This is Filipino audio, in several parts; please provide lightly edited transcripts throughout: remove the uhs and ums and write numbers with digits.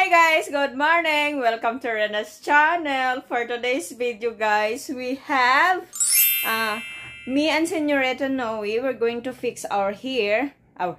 Hi guys, good morning. Welcome to Rena's channel. For today's video guys, we have me and Senorita Noe. We're going to fix our hair.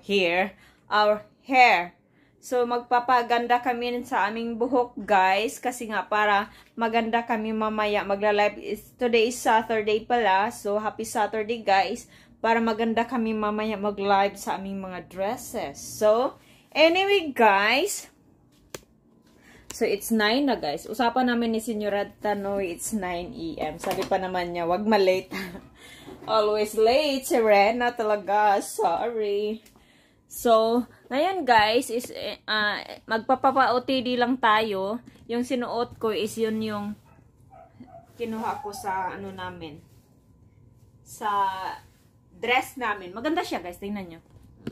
So magpapaganda kami sa aming buhok guys, kasi nga para maganda kami mamaya. Magla-live today is Saturday pala. So happy Saturday guys. Para maganda kami mamaya mag-live sa aming mga dresses. So anyway guys, so it's 9 na guys. Usapan namin ni Senorita Noe, it's 9 AM. Sabi pa naman niya, wag ma-late. Always late si Rena talaga. Sorry. So, ngayon guys, is magpapapa-OTD lang tayo. Yung sinuot ko is yun yung kinuha ko sa ano namin. Sa dress namin. Maganda siya guys, tingnan nyo.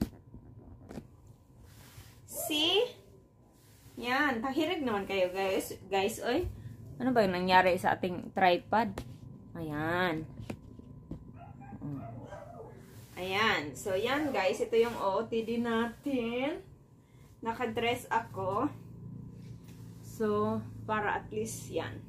See? Yan, tahirig naman kayo guys. Guys, oy. Ano ba yung nangyari sa ating tripod? Ayan. Ayan. So, yan guys. Ito yung OOTD natin. Nakadress ako. So, para at least yan.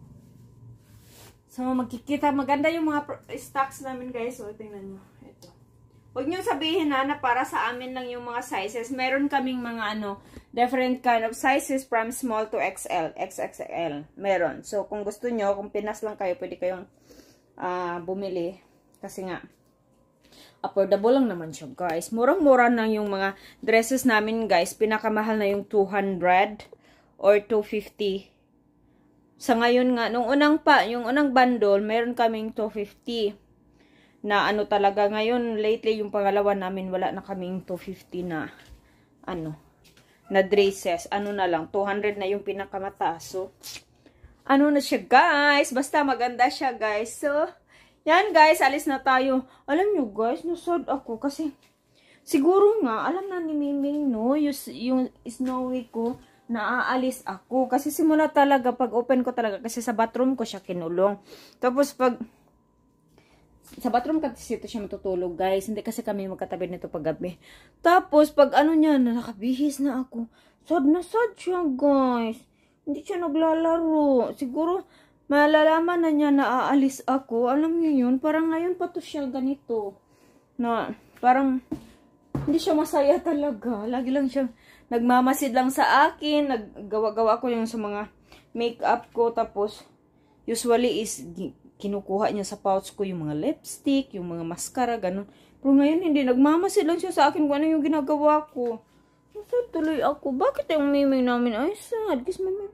So, magkikita. Maganda yung mga stocks namin guys. So, tingnan nyo. Ito. Huwag nyo sabihin na para sa amin lang yung mga sizes. Meron kaming mga different kind of sizes from small to XL. XXL. Meron. So, kung gusto nyo, kung Pinas lang kayo, pwede kayong bumili. Kasi nga, affordable lang naman siya, guys. Murang-mura na yung mga dresses namin, guys. Pinakamahal na yung 200 or 250. Sa ngayon nga, yung unang bundle, meron kaming 250. Na talaga, ngayon, lately, yung pangalawa namin, wala na kaming 250 na, na dresses. Na lang, 200 na yung pinakamataas. So, na siya, guys. Basta maganda siya, guys. So, yan guys, alis na tayo. Alam nyo guys, nasad ako kasi siguro nga, alam na ni Miming no, yung Snowy ko, naaalis ako. Kasi simula talaga, pag open ko talaga, kasi sa bathroom ko siya kinulong. Tapos pag, sa bathroom kasi ito siya matutulog guys. Hindi kasi kami magkatabi nito pag gabi. Tapos pag niya, nakabihis na ako. Sad na sad siya guys. Hindi siya naglalaro. Siguro, malalaman na niya na aalis ako. Alam niyo yun, parang ngayon pa to siya ganito. Na, parang, hindi siya masaya talaga. Lagi lang siya, nagmamasid lang sa akin. Naggawa-gawa ko yung sa mga makeup ko. Tapos, usually is, kinukuha niya sa pouch ko yung mga lipstick, yung mga mascara, ganun. Pero ngayon, hindi. Nagmamasid lang siya sa akin kung ano yung ginagawa ko. Sad tuloy ako. Bakit yung miming namin ay sad? Kasi miming,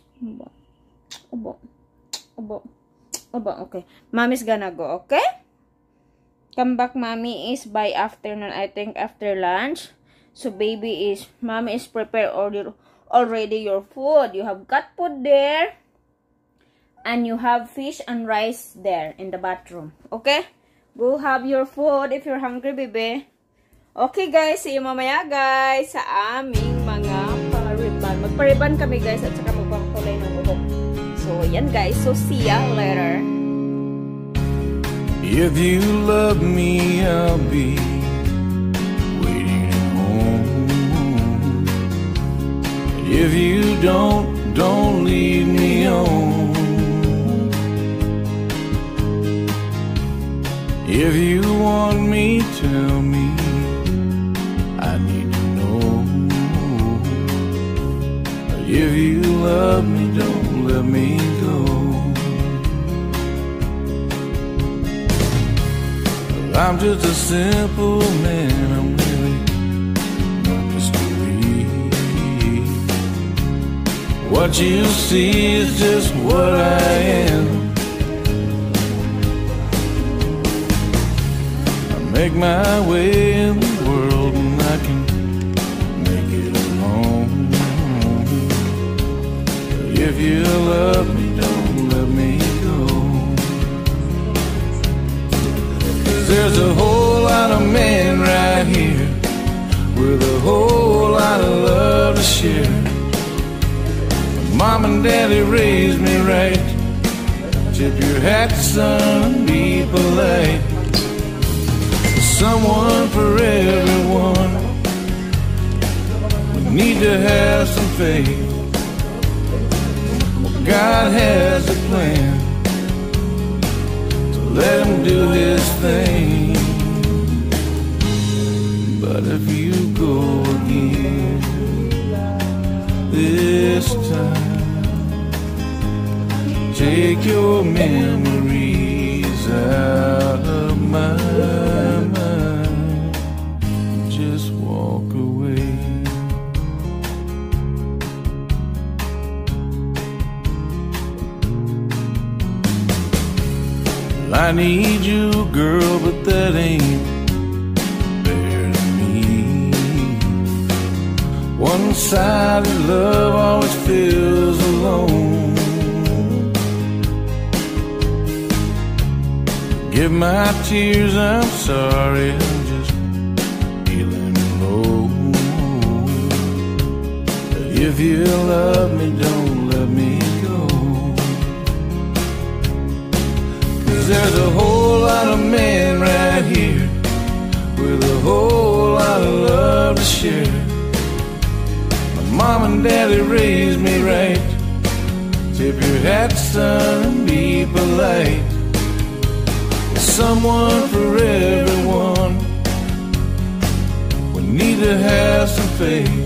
okay. Mommy's gonna go, okay? Come back, mommy is by afternoon, I think after lunch. So, mommy is prepared already your food. You have cat food there. And you have fish and rice there in the bathroom. Okay? Go have your food if you're hungry, baby. Okay, guys. See you mamaya, guys. Sa aming mga pariban. Magpariban kami, guys. At saka magpapalay ng buhok. So, yan guys. So, see ya later. If you love me, I'll be waiting at home. If you don't leave me on. If you want me, tell me. I need to know. If you love me, don't let me go. I'm just a simple man, I'm really no mystery. What you see is just what I am. I make my way in the world and I can make it alone. If you love me, don't let me go. 'Cause there's a whole lot of men right here with a whole lot of love to share. Mom and Daddy raised me right. Tip your hat, son, be polite. Someone for everyone. We need to have some faith. God has a plan, so let him do his thing. But if you go again this time, take your memories out of my mind, just walk away. I need you, girl, but that ain't fair to me. One-sided love always feels alone. Give my tears, I'm sorry, I'm just feeling low. If you love me, don't let me go. There's a whole lot of men right here with a whole lot of love to share. My mom and daddy raised me right. Tip your hat, son, and be polite. There's someone for everyone. We need to have some faith.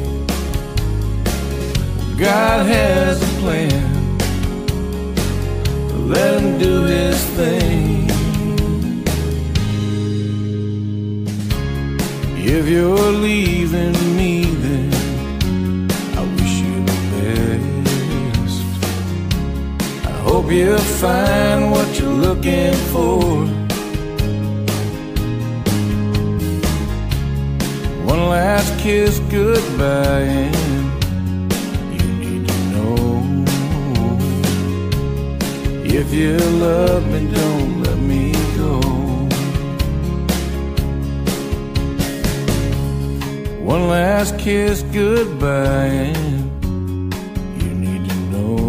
God has a plan, let him do his thing. If you're leaving me, then I wish you the best. I hope you find what you're looking for. One last kiss goodbye, and if you love me, don't let me go. One last kiss goodbye, and you need to know.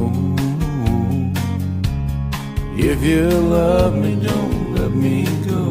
If you love me, don't let me go.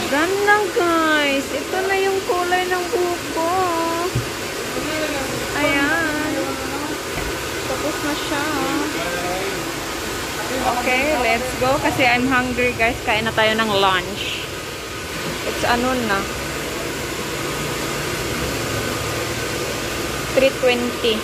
Ganda guys. Ito na yung kulay ng buko. Ayan. Tapos na siya. Okay, let's go. Kasi I'm hungry guys. Kain na tayo ng lunch. It's ano na. 3:20.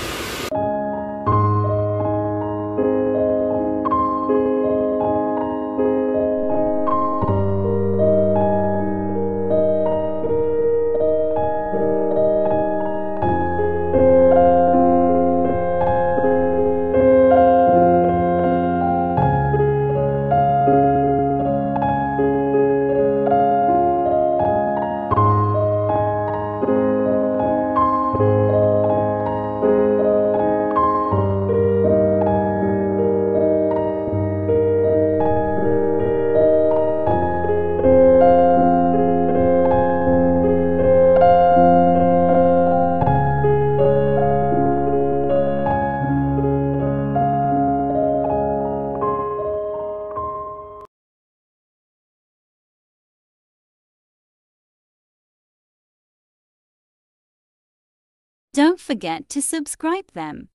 Don't forget to subscribe them.